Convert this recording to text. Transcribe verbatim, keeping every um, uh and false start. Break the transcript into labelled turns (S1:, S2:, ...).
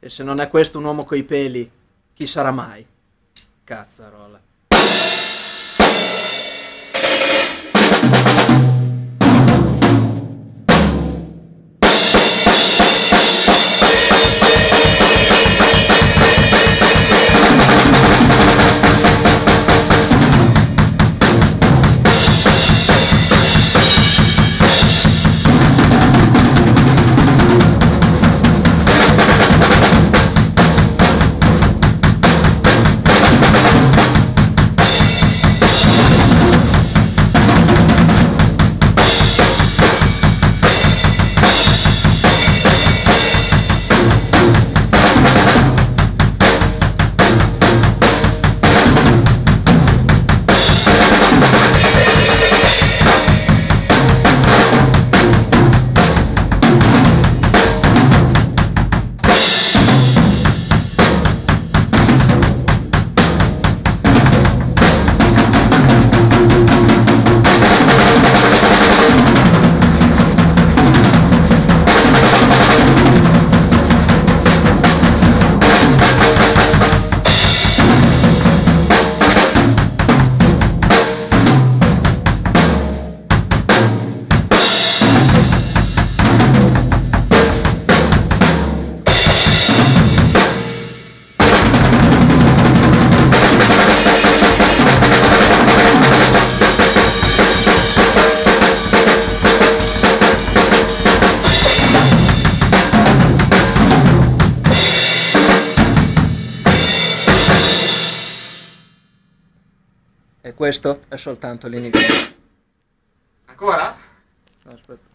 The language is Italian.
S1: E se non è questo un uomo coi peli, chi sarà mai? Cazzarola. E questo è soltanto l'inizio.
S2: Ancora?
S1: No, aspetta.